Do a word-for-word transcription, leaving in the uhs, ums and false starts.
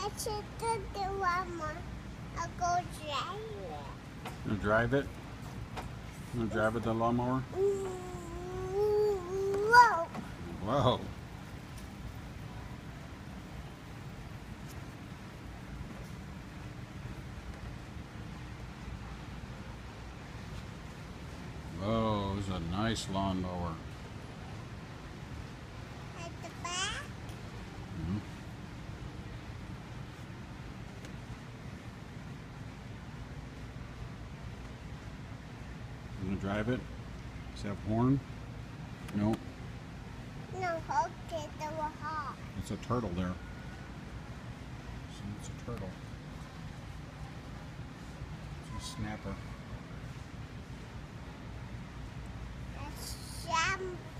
Let's go to Walmart. I'll go drive it. You drive it? You drive it, the lawnmower? Whoa. Whoa. Whoa, this is a nice lawnmower. At the back? Mm-hmm. You gonna drive it? Does it have a horn? No. No, okay, the hawk. It's a turtle there. See, it's a turtle. It's a snapper. That's some